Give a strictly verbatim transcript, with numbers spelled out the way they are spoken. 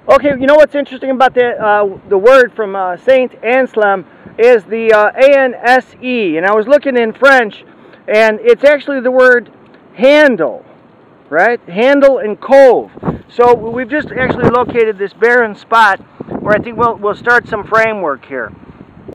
Okay, you know what's interesting about the uh, the word from uh, Saint Anselm is the uh, A N S E, and I was looking in French, and it's actually the word handle, right? Handle and cove. So we've just actually located this barren spot where I think we'll we'll start some framework here.